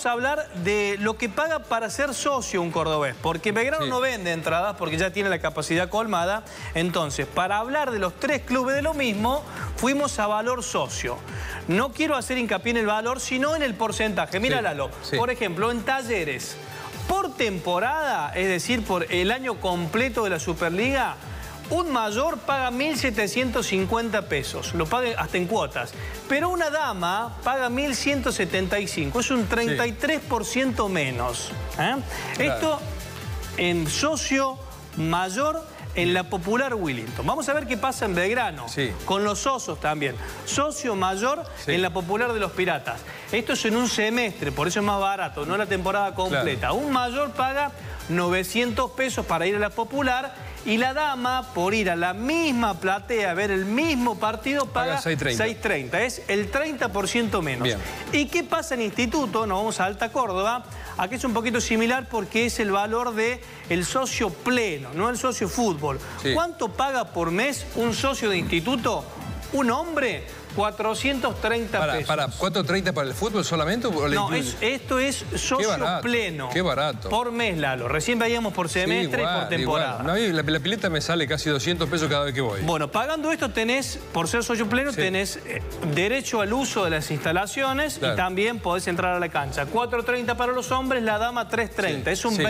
vamos a hablar de lo que paga para ser socio un cordobés, porque Belgrano no vende entradas porque ya tiene la capacidad colmada. Entonces, para hablar de los tres clubes de lo mismo, fuimos a valor socio. No quiero hacer hincapié en el valor, sino en el porcentaje. Mira, Lalo, por ejemplo, en Talleres, por temporada, es decir, por el año completo de la Superliga, un mayor paga 1.750 pesos, lo paga hasta en cuotas. Pero una dama paga 1.175, es un 33% menos. Claro. Esto en socio mayor en la Popular Willington. Vamos a ver qué pasa en Belgrano, con los osos también. Socio mayor en la Popular de los Piratas. Esto es en un semestre, por eso es más barato, no la temporada completa. Un mayor paga 900 pesos para ir a la Popular y la dama, por ir a la misma platea a ver el mismo partido, paga 6.30. Es el 30% menos. Bien. ¿Y qué pasa en Instituto? Nos vamos a Alta Córdoba. Aquí es un poquito similar porque es el valor del socio pleno, no el socio fútbol. ¿Cuánto paga por mes un socio de Instituto? Un hombre, 430 pesos. ¿Para 430 para el fútbol solamente? No, esto es socio pleno. Qué barato. Por mes, Lalo. Recién veíamos por semestre y por temporada. No, la pileta me sale casi 200 pesos cada vez que voy. Bueno, pagando esto tenés, por ser socio pleno, tenés derecho al uso de las instalaciones y también podés entrar a la cancha. 4.30 para los hombres, la dama 3.30. Es un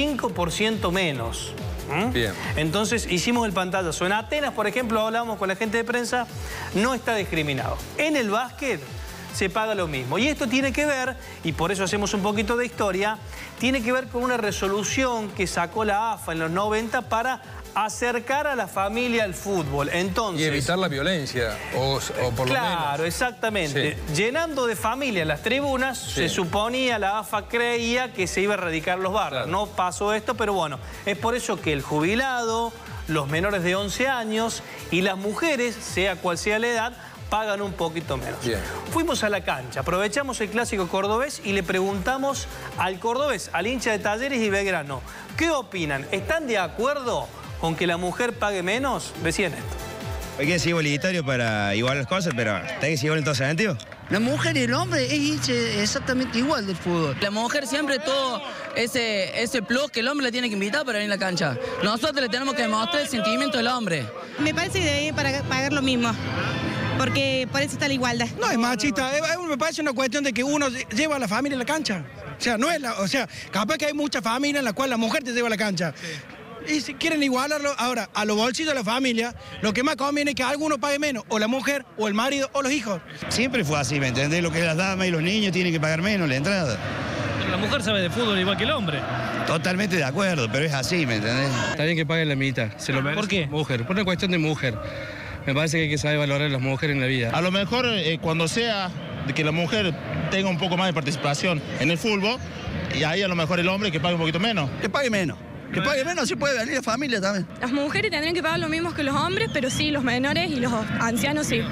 25% menos. Bien. Entonces hicimos el pantallazo. En Atenas, por ejemplo, hablamos con la gente de prensa, no está discriminado. En el básquet se paga lo mismo. Y esto tiene que ver, y por eso hacemos un poquito de historia, tiene que ver con una resolución que sacó la AFA en los 90 para acercar a la familia al fútbol. Entonces, y evitar la violencia, o por lo menos. Claro, exactamente. Llenando de familia las tribunas, se suponía, la AFA creía que se iba a erradicar los barrios. No pasó esto, pero bueno, es por eso que el jubilado, los menores de 11 años y las mujeres, sea cual sea la edad, pagan un poquito menos. Fuimos a la cancha, aprovechamos el clásico cordobés y le preguntamos al cordobés, al hincha de Talleres y Belgrano, ¿qué opinan? ¿Están de acuerdo con que la mujer pague menos? Decían esto. Hay que ser igualitario para igual las cosas, pero ¿está que ser igual en todo sentido? La mujer y el hombre es hincha exactamente igual del fútbol. La mujer siempre todo ese plus que el hombre le tiene que invitar para venir a la cancha. Nosotros le tenemos que demostrar el sentimiento del hombre. Me parece que debe pagar lo mismo, porque por eso está la igualdad. No es machista, me parece una cuestión de que uno lleva a la familia a la cancha. O sea, no es capaz que hay muchas familias en las cuales la mujer te lleva a la cancha. Y si quieren igualarlo, ahora, a los bolsillos de la familia, lo que más conviene es que alguno pague menos, o la mujer, o el marido, o los hijos. Siempre fue así, ¿me entendés? Lo que es las damas y los niños tienen que pagar menos la entrada. Pero la mujer sabe de fútbol igual que el hombre. Totalmente de acuerdo, pero es así, ¿me entendés? Está bien que paguen la mitad, se lo merece. ¿Por qué? Mujer, por una cuestión de mujer. Me parece que hay que saber valorar a las mujeres en la vida. A lo mejor cuando sea de que la mujer tenga un poco más de participación en el fútbol, y ahí a lo mejor el hombre que pague un poquito menos. Que pague menos. Que pague menos, así puede venir la familia también. Las mujeres tendrían que pagar lo mismo que los hombres, pero sí, los menores y los ancianos sí.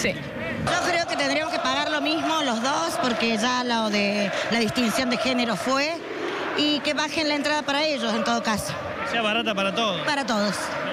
Yo creo que tendríamos que pagar lo mismo los dos, porque ya lo de la distinción de género fue, y que bajen la entrada para ellos en todo caso. Sea barata para todos. Para todos.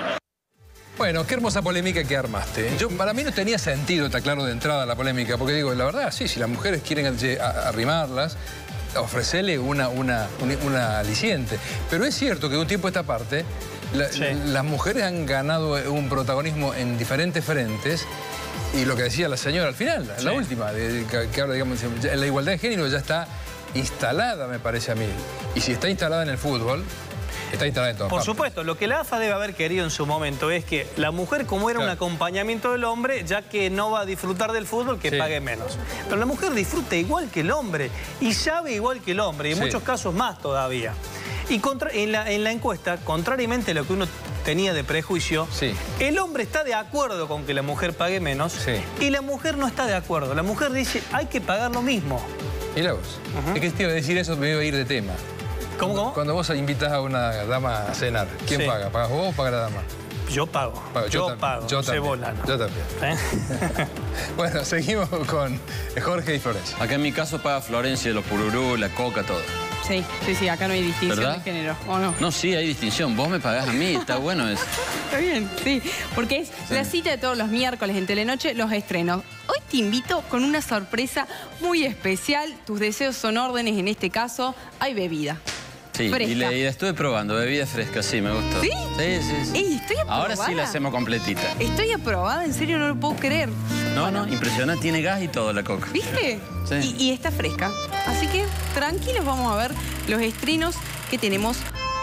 Bueno, qué hermosa polémica que armaste. Para mí no tenía sentido, está claro, de entrada la polémica, porque digo, la verdad, sí, si las mujeres quieren arrimarlas, ofrecerle una aliciente. Pero es cierto que de un tiempo a esta parte, las mujeres han ganado un protagonismo en diferentes frentes, y lo que decía la señora al final, la última, que ahora, digamos, la igualdad de género ya está instalada, me parece a mí. Y si está instalada en el fútbol, está instalada en todo. Por supuesto, lo que la AFA debe haber querido en su momento es que la mujer, como era un acompañamiento del hombre, ya que no va a disfrutar del fútbol, que pague menos. Pero la mujer disfruta igual que el hombre y sabe igual que el hombre, y en muchos casos más todavía. Y en la encuesta, contrariamente a lo que uno tenía de prejuicio, el hombre está de acuerdo con que la mujer pague menos y la mujer no está de acuerdo. La mujer dice, hay que pagar lo mismo. Mirá vos. Es que te iba a decir eso, me iba a ir de tema. ¿Cómo? Cuando vos invitas a una dama a cenar, ¿quién paga? ¿Pagas vos o paga la dama? Yo pago. Bueno, yo pago. Yo también. Cebola, ¿no? Yo también. ¿Eh? Bueno, seguimos con Jorge y Florencia. Acá en mi caso paga Florencia, los pururú, la coca, todo. Sí, acá no hay distinción ¿verdad? de género, ¿o no? No, sí, hay distinción. Vos me pagás a mí, está bueno eso. Está bien, sí. Porque es la cita de todos los miércoles en Telenoche, los estrenos. Hoy te invito con una sorpresa muy especial. Tus deseos son órdenes, en este caso hay bebida. Sí, y la estuve probando, bebida fresca, sí, me gustó. ¿Sí? Sí. Ey, estoy aprobada. Ahora sí la hacemos completita. Estoy aprobada, en serio no lo puedo creer. No, impresionante, tiene gas y todo la coca. ¿Viste? Sí. Y está fresca. Así que tranquilos, vamos a ver los estrenos que tenemos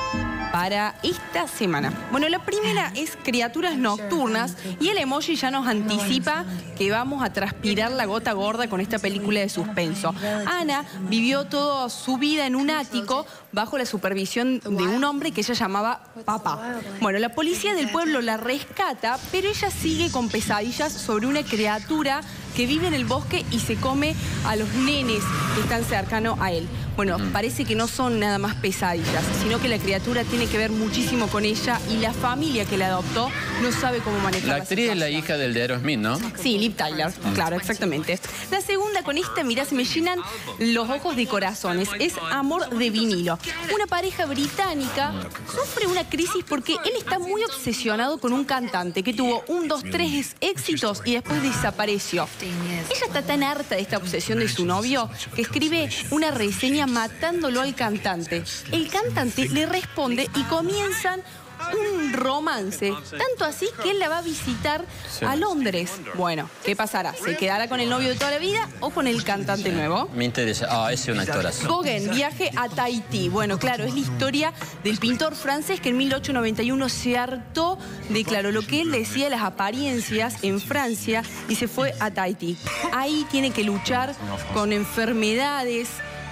para esta semana. Bueno, la primera es Criaturas Nocturnas y el emoji ya nos anticipa que vamos a transpirar la gota gorda con esta película de suspenso. Ana vivió toda su vida en un ático bajo la supervisión de un hombre que ella llamaba papá. Bueno, la policía del pueblo la rescata, pero ella sigue con pesadillas sobre una criatura que vive en el bosque y se come a los nenes que están cercanos a él. Bueno, parece que no son nada más pesadillas, sino que la criatura tiene que ver muchísimo con ella y la familia que la adoptó no sabe cómo manejar La actriz es la hija del de Aerosmith, ¿no? Sí, Liv Tyler, claro, exactamente. La segunda, con esta, mirá, se me llenan los ojos de corazones, es Amor de Vinilo. Una pareja británica sufre una crisis porque él está muy obsesionado con un cantante que tuvo 1, 2, 3 éxitos y después desapareció. Ella está tan harta de esta obsesión de su novio que escribe una reseña matándolo al cantante. El cantante le responde y comienzan un romance, tanto así que él la va a visitar a Londres. Bueno, ¿qué pasará? ¿Se quedará con el novio de toda la vida o con el cantante nuevo? Me interesa. Ese es un actorazo. Gauguin, viaje a Tahití. Bueno, claro, es la historia del pintor francés que en 1891 se hartó de, claro, lo que él decía de las apariencias en Francia y se fue a Tahití. Ahí tiene que luchar con enfermedades,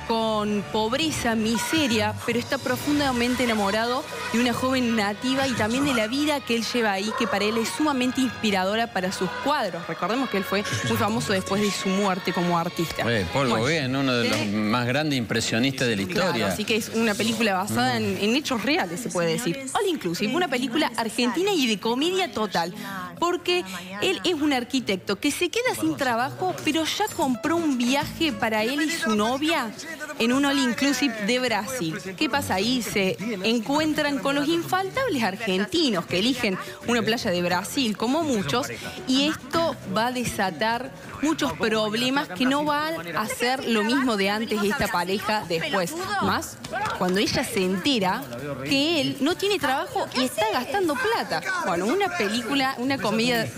con pobreza, miseria, pero está profundamente enamorado de una joven nativa y también de la vida que él lleva ahí, que para él es sumamente inspiradora para sus cuadros. Recordemos que él fue muy famoso después de su muerte como artista. Paul Gauguin, uno de los más grandes impresionistas de la historia. Claro, así que es una película basada en hechos reales, se puede decir. All Inclusive, una película argentina y de comedia total, porque él es un arquitecto que se queda sin trabajo, pero ya compró un viaje para él y su novia en un All Inclusive de Brasil. ¿Qué pasa ahí? Se encuentran con los infaltables argentinos que eligen una playa de Brasil, como muchos, y esto va a desatar muchos problemas que no van a ser lo mismo de antes esta pareja después. Más cuando ella se entera que él no tiene trabajo y está gastando plata. Bueno, una película, una comedia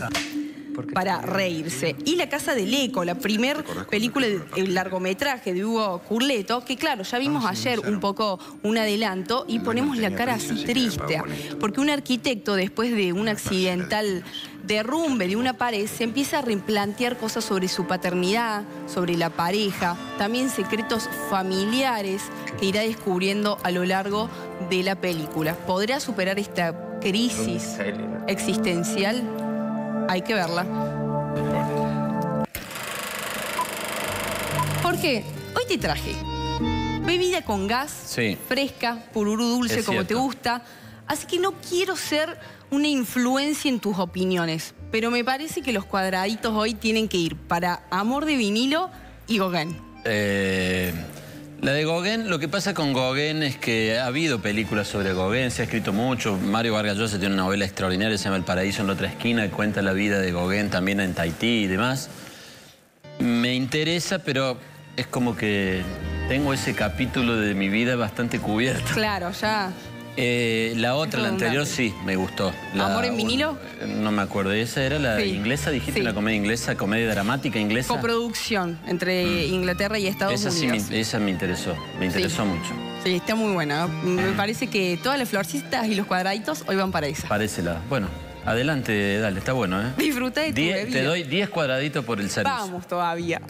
para reírse. Y La Casa del Eco, la primer película de largometraje de Hugo Curleto, que claro, ya vimos ayer un poco un adelanto y ponemos la cara así triste, porque un arquitecto después de un accidental derrumbe de una pared se empieza a replantear cosas sobre su paternidad, sobre la pareja, también secretos familiares que irá descubriendo a lo largo de la película. ¿Podrá superar esta crisis existencial? Hay que verla. Jorge, hoy te traje bebida con gas, fresca, pururú dulce, como te gusta. Así que no quiero ser una influencia en tus opiniones, pero me parece que los cuadraditos hoy tienen que ir para Amor de Vinilo y Gauguin. La de Gauguin, lo que pasa con Gauguin es que ha habido películas sobre Gauguin, se ha escrito mucho. Mario Vargas Llosa tiene una novela extraordinaria, se llama El paraíso en la otra esquina, que cuenta la vida de Gauguin también en Tahití y demás. Me interesa, pero es como que tengo ese capítulo de mi vida bastante cubierto. Claro, ya. La otra, la anterior, sí, me gustó. ¿Amor en vinilo? No me acuerdo. ¿Esa era la inglesa? Dijiste una comedia inglesa, comedia dramática inglesa. Coproducción entre Inglaterra y Estados Unidos. Sí, esa me interesó mucho. Sí, está muy buena. Me parece que todas las florcitas y los cuadraditos hoy van para esa. Para ese lado. Bueno, adelante, dale, está bueno, ¿eh? Disfruta de tu bebida. Te doy 10 cuadraditos por el servicio. Vamos todavía.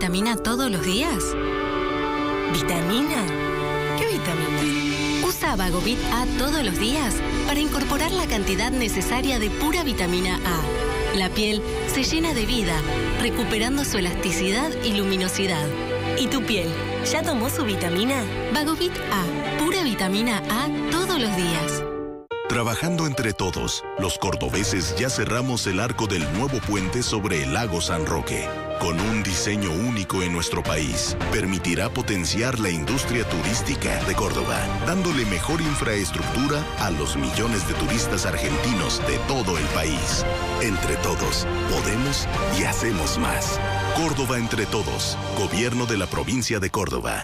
vitamina todos los días? ¿Vitamina? ¿Qué vitamina? Usa Vagovit A todos los días para incorporar la cantidad necesaria de pura vitamina A. La piel se llena de vida, recuperando su elasticidad y luminosidad. ¿Y tu piel ya tomó su vitamina? Vagovit A, pura vitamina A todos los días. Trabajando entre todos, los cordobeses ya cerramos el arco del nuevo puente sobre el lago San Roque. Con un diseño único en nuestro país, permitirá potenciar la industria turística de Córdoba, dándole mejor infraestructura a los millones de turistas argentinos de todo el país. Entre todos, podemos y hacemos más. Córdoba entre todos, Gobierno de la Provincia de Córdoba.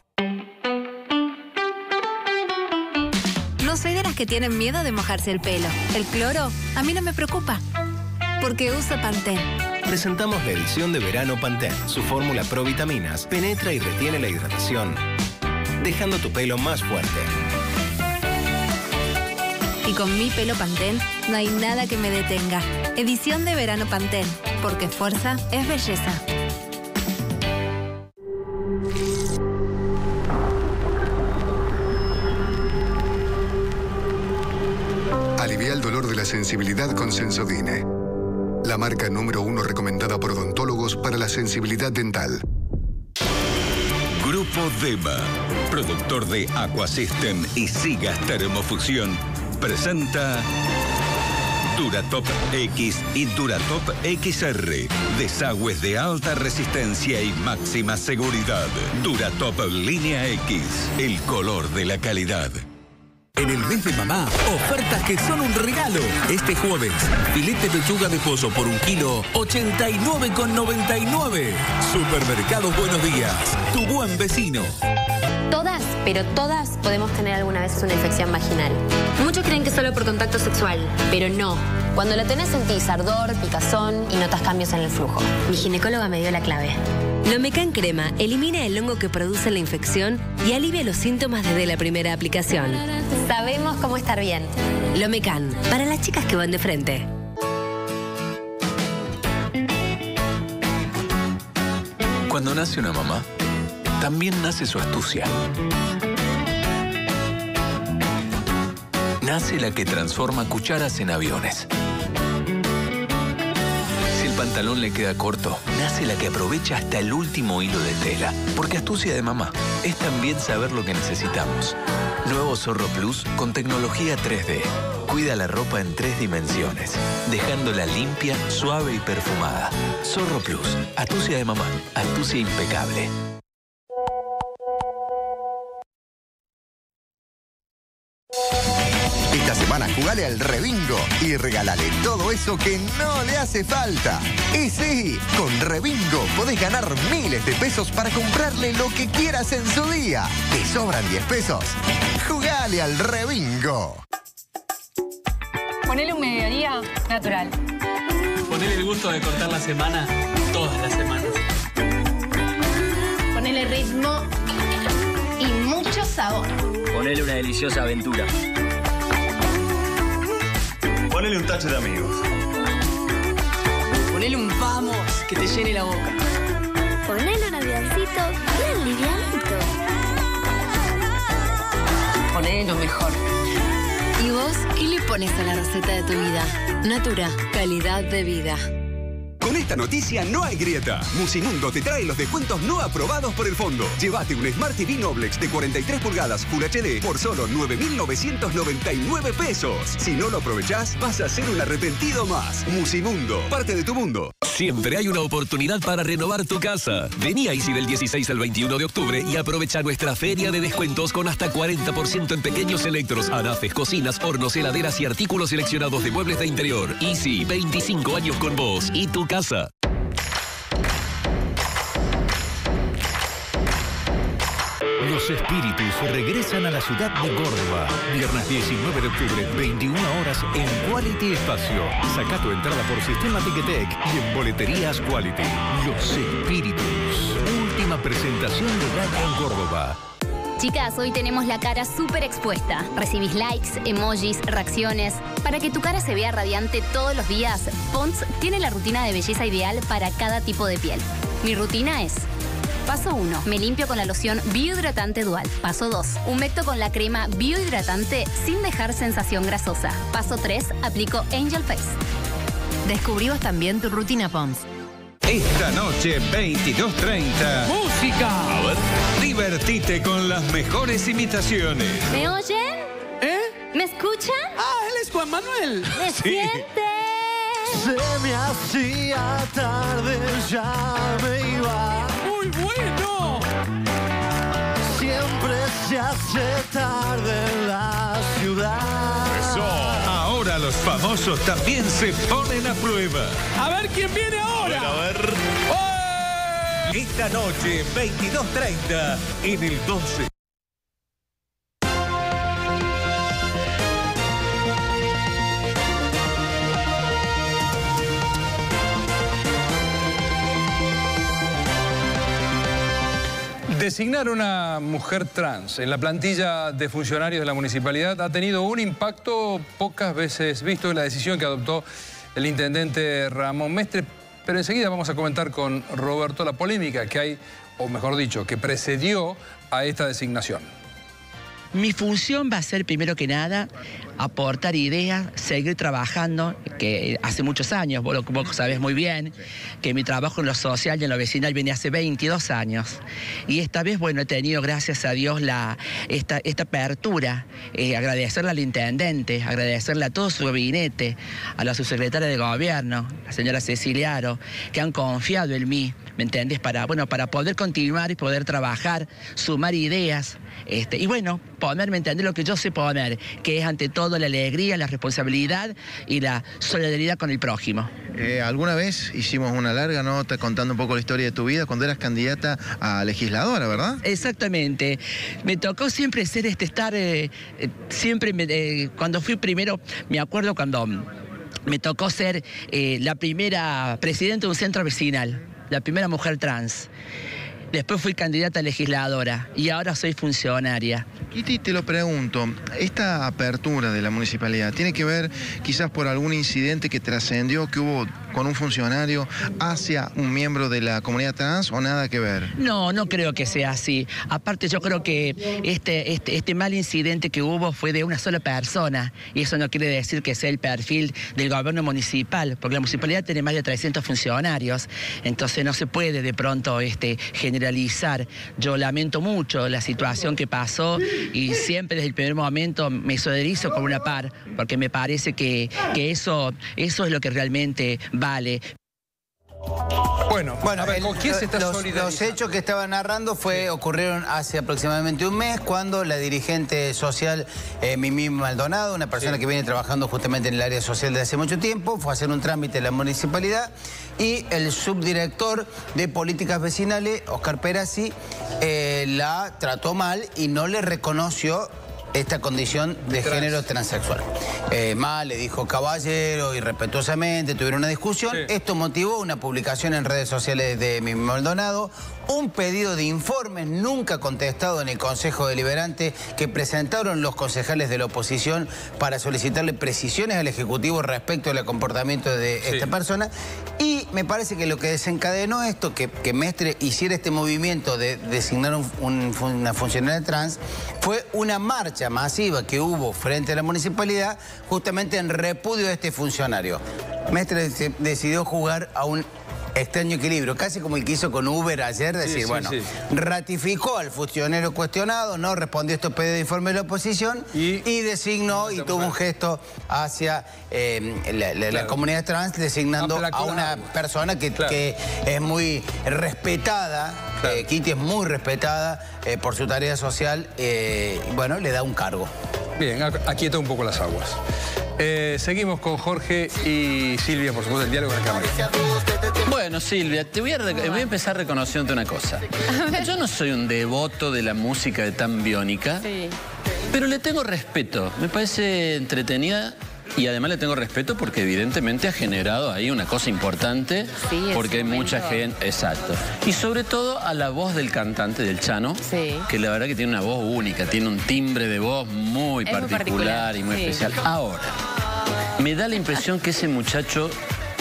No soy de las que tienen miedo de mojarse el pelo. El cloro a mí no me preocupa, porque uso Pantene. Presentamos la edición de verano Pantene. Su fórmula provitaminas penetra y retiene la hidratación, dejando tu pelo más fuerte. Y con mi pelo Pantene no hay nada que me detenga. Edición de verano Pantene, porque fuerza es belleza. Alivia el dolor de la sensibilidad con Sensodyne, la marca número 1 recomendada por odontólogos para la sensibilidad dental. Grupo Dema, productor de Aquasystem y Sigas Termofusión, presenta Duratop X y Duratop XR. Desagües de alta resistencia y máxima seguridad. Duratop Línea X, el color de la calidad. En el mes de mamá, ofertas que son un regalo. Este jueves, filete pechuga de pollo por 1 kilo, 89,99. Supermercados Buenos Días, tu buen vecino. Todas, pero todas podemos tener alguna vez una infección vaginal. Muchos creen que solo por contacto sexual, pero no. Cuando la tenés sentís ardor, picazón y notas cambios en el flujo. Mi ginecóloga me dio la clave. Lomecan Crema elimina el hongo que produce la infección y alivia los síntomas desde la primera aplicación. Sabemos cómo estar bien. Lomecan, para las chicas que van de frente. Cuando nace una mamá, también nace su astucia. Nace la que transforma cucharas en aviones. Si el pantalón le queda corto, nace la que aprovecha hasta el último hilo de tela. Porque astucia de mamá es también saber lo que necesitamos. Nuevo Zorro Plus con tecnología 3D. Cuida la ropa en 3 dimensiones, dejándola limpia, suave y perfumada. Zorro Plus, astucia de mamá, astucia impecable. Esta semana jugale al Rebingo y regálale todo eso que no le hace falta. Y sí, con Rebingo podés ganar miles de pesos para comprarle lo que quieras en su día. ¿Te sobran 10 pesos? Jugale al Rebingo. Ponele un mediodía natural. Ponele el gusto de cortar la semana todas las semanas. Ponele ritmo y mucho sabor. Ponele una deliciosa aventura. Ponele un tacho de amigos. Ponele un vamos que te llene la boca. Ponele un avioncito bien livianito. Ponele lo mejor. ¿Y vos qué le pones a la receta de tu vida? Natura, calidad de vida. Con esta noticia no hay grieta. Musimundo te trae los descuentos no aprobados por el fondo. Llévate un Smart TV Noblex de 43 pulgadas Full HD por solo 9.999 pesos. Si no lo aprovechás, vas a ser un arrepentido más. Musimundo, parte de tu mundo. Siempre hay una oportunidad para renovar tu casa. Vení a Easy del 16 al 21 de octubre y aprovecha nuestra feria de descuentos con hasta 40% en pequeños electros, anafes, cocinas, hornos, heladeras y artículos seleccionados de muebles de interior. Easy, 25 años con vos y tu casa. Los espíritus regresan a la ciudad de Córdoba. Viernes 19 de octubre, 21 horas en Quality Espacio. Saca tu entrada por Sistema Ticketek y en Boleterías Quality. Los espíritus. Última presentación del año en Córdoba. Chicas, hoy tenemos la cara súper expuesta. Recibís likes, emojis, reacciones. Para que tu cara se vea radiante todos los días, Pond's tiene la rutina de belleza ideal para cada tipo de piel. Mi rutina es Paso 1. Me limpio con la loción biohidratante Dual. Paso 2. Humecto con la crema biohidratante sin dejar sensación grasosa. Paso 3. Aplico Angel Face. Descubrí vos también tu rutina Pons. Esta noche, 22:30. ¡Música! A ver. Divertite con las mejores imitaciones. ¿Me oyen? ¿Eh? ¿Me escuchan? Ah, él es Juan Manuel. ¿Me sienten? Se me hacía tarde, ya me iba. ¡Muy bueno! Siempre se hace tarde en la ciudad. Eso. Ahora los famosos también se ponen a prueba. A ver quién viene ahora. Bueno, a ver. ¡Oh! Esta noche, 22:30, en el 12. Designar una mujer trans en la plantilla de funcionarios de la municipalidad ha tenido un impacto pocas veces visto en la decisión que adoptó el intendente Ramón Mestre. Pero enseguida vamos a comentar con Roberto la polémica que hay, o mejor dicho, que precedió a esta designación. Mi función va a ser, primero que nada, aportar ideas, seguir trabajando, que hace muchos años, vos sabés muy bien, que mi trabajo en lo social y en lo vecinal viene hace 22 años. Y esta vez, bueno, he tenido, gracias a Dios, esta apertura. Agradecerle al intendente, agradecerle a todo su gabinete, a la subsecretaria de gobierno, la señora Cecilia Aro, que han confiado en mí, ¿me entendés? Para poder continuar y poder trabajar, sumar ideas, y bueno, ponerme a entender lo que yo sé poner, que es ante todo la alegría, la responsabilidad y la solidaridad con el prójimo. Alguna vez hicimos una larga nota contando un poco la historia de tu vida cuando eras candidata a legisladora, ¿verdad? Exactamente. Me tocó siempre ser cuando fui primero, me acuerdo cuando me tocó ser la primera presidenta de un centro vecinal, la primera mujer trans. Después fui candidata a legisladora y ahora soy funcionaria. Kitty, te lo pregunto, esta apertura de la municipalidad, ¿tiene que ver quizás por algún incidente que trascendió, que hubo con un funcionario hacia un miembro de la comunidad trans o nada que ver? No, no creo que sea así. Aparte yo creo que este mal incidente que hubo fue de una sola persona y eso no quiere decir que sea el perfil del gobierno municipal, porque la municipalidad tiene más de 300 funcionarios, entonces no se puede de pronto generalizar. Yo lamento mucho la situación que pasó y siempre desde el primer momento me solidarizo con una par, porque me parece que eso es lo que realmente vale. Bueno, a ver, ¿con quién se está solidarizando? Los hechos que estaba narrando ocurrieron hace aproximadamente un mes, cuando la dirigente social Mimí Maldonado, una persona que viene trabajando justamente en el área social desde hace mucho tiempo, fue a hacer un trámite en la municipalidad y el subdirector de políticas vecinales, Oscar Perazzi, la trató mal y no le reconoció esta condición de género transexual. Le dijo caballero, irrespetuosamente, tuvieron una discusión. Sí. Esto motivó una publicación en redes sociales de Mimí Maldonado, un pedido de informes nunca contestado en el Consejo Deliberante que presentaron los concejales de la oposición para solicitarle precisiones al Ejecutivo respecto al comportamiento de esta persona. Y me parece que lo que desencadenó esto, que Mestre hiciera este movimiento de designar una funcionaria trans, fue una marcha masiva que hubo frente a la municipalidad justamente en repudio de este funcionario. Mestre decidió jugar a un extraño equilibrio, casi como el que hizo con Uber ayer, decir, ratificó al funcionario cuestionado, no respondió a estos pedidos de informe de la oposición y designó y tuvo un gesto hacia la comunidad trans, designando a una persona que es muy respetada. Kitty es muy respetada por su tarea social, bueno, le da un cargo. Bien, aquieta un poco las aguas. Seguimos con Jorge y Silvia, por supuesto, el diálogo en la cámara. Bueno, Silvia, voy a empezar reconociéndote una cosa. Yo no soy un devoto de la música de Tan Biónica, pero le tengo respeto. Me parece entretenida. Y además le tengo respeto porque evidentemente ha generado ahí una cosa importante, porque hay mucha gente, exacto. Y sobre todo a la voz del cantante, del Chano, que la verdad que tiene una voz única, tiene un timbre de voz muy particular y muy especial. Ahora, me da la impresión que ese muchacho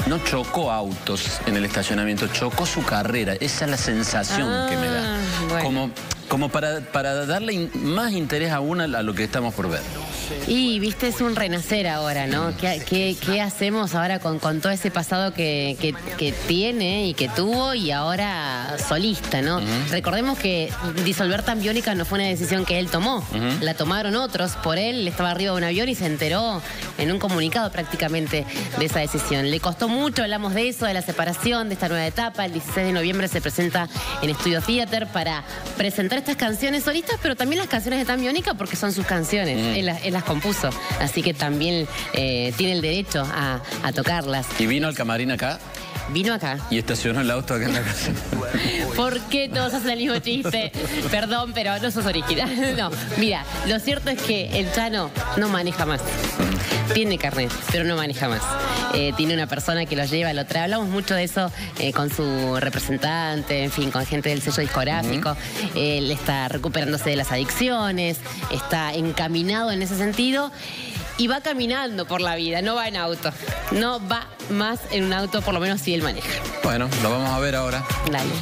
no chocó autos en el estacionamiento, chocó su carrera. Esa es la sensación que me da. Bueno. Como para darle más interés aún a lo que estamos por ver. Y, viste, es un renacer ahora, ¿no? ¿Qué hacemos ahora con todo ese pasado que tiene y que tuvo y ahora solista, ¿no? Recordemos que disolver Tan Biónica no fue una decisión que él tomó. La tomaron otros por él. Él estaba arriba de un avión y se enteró en un comunicado prácticamente de esa decisión. Le costó mucho, hablamos de eso, de la separación, de esta nueva etapa. El 16 de noviembre se presenta en Estudio Theater para presentar estas canciones solistas, pero también las canciones de Tan Biónica porque son sus canciones. Él las compuso, así que también tiene el derecho a tocarlas. ¿Y vino al camarín acá? Vino acá. Y estacionó el auto acá en la casa. ¿Por qué todos hacen el mismo chiste? Perdón, pero no sos original. No, mira, lo cierto es que el Chano no maneja más. Tiene carnet, pero no maneja más. Tiene una persona que lo lleva, lo trae. Hablamos mucho de eso con su representante, en fin, con gente del sello discográfico. Él está recuperándose de las adicciones, está encaminado en ese sentido. Y va caminando por la vida, no va en auto. No va más en un auto, por lo menos si él maneja. Bueno, lo vamos a ver ahora. Dale.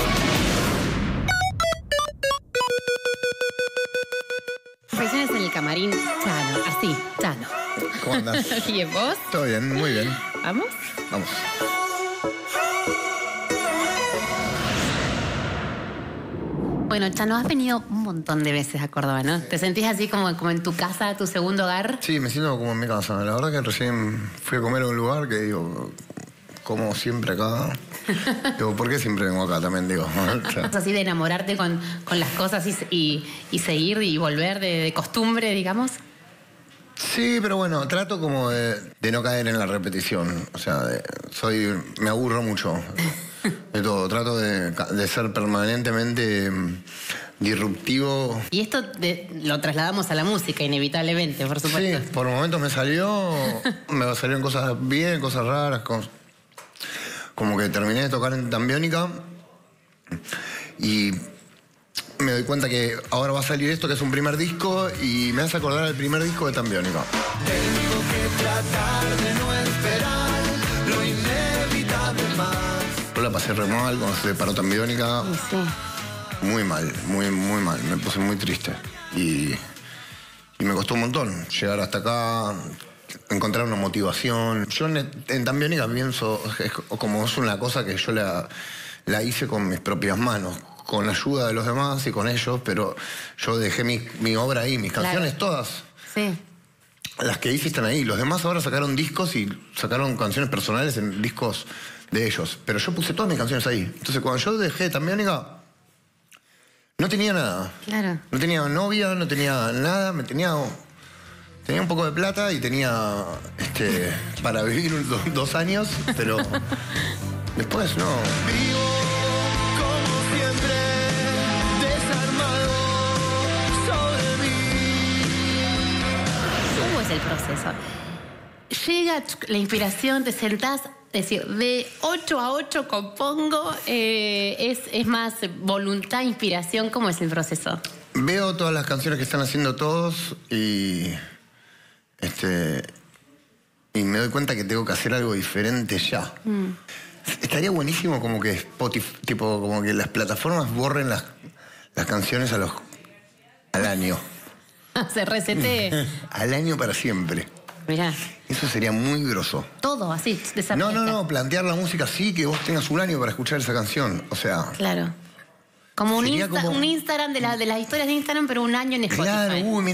Impresiones en el camarín, Chano, así, Chano. ¿Cómo andás? ¿Bien vos? Todo bien, muy bien. ¿Vamos? Vamos. Bueno, Chano, has venido un montón de veces a Córdoba, ¿no? ¿Te sentís así como en tu casa, tu segundo hogar? Sí, me siento como en mi casa. La verdad que recién fui a comer a un lugar que digo, como siempre acá. Digo, ¿por qué siempre vengo acá también? Digo, o sea, Así de enamorarte con las cosas y seguir y volver de costumbre, digamos. sí, pero bueno, trato como de no caer en la repetición. O sea, me aburro mucho de todo. Trato de ser permanentemente disruptivo. Y esto lo trasladamos a la música, inevitablemente, por supuesto. Sí, por momentos me salieron cosas bien, cosas raras, como que terminé de tocar en Tan Biónica y me doy cuenta que ahora va a salir esto, que es un primer disco, y me hace acordar al primer disco de Tan Biónica. Tengo que tratar de no esperar lo inevitable más. Yo la pasé re mal cuando se separó Tan Biónica. Sí. Muy mal, muy mal. Me puse muy triste. Y me costó un montón llegar hasta acá, encontrar una motivación. Yo en Tan Biónica pienso, como es una cosa que yo la hice con mis propias manos, con la ayuda de los demás y con ellos, pero yo dejé mi obra ahí, mis canciones todas. Sí. Las que hice están ahí. Los demás ahora sacaron discos y sacaron canciones personales en discos de ellos. Pero yo puse todas mis canciones ahí. Entonces cuando yo dejé Tan Biónica, no tenía nada. Claro. No tenía novia, no tenía nada. Tenía un poco de plata y tenía para vivir 2 años, pero después no. Vivo como siempre, desarmado sobre mí. ¿Cómo es el proceso? Llega la inspiración, te sentás, decir, de 8 a 8 compongo, es más voluntad, inspiración, ¿cómo es el proceso? Veo todas las canciones que están haciendo todos y me doy cuenta que tengo que hacer algo diferente ya. Estaría buenísimo como que Spotify, como que las plataformas borren las canciones al año. Se resete. Al año para siempre. Mirá. Eso sería muy grosso. Todo así, No, plantear la música así, que vos tengas un año para escuchar esa canción. O sea... Claro. Como un Sería como- Instagram de las historias de Instagram, pero un año en Spotify. Claro, mira.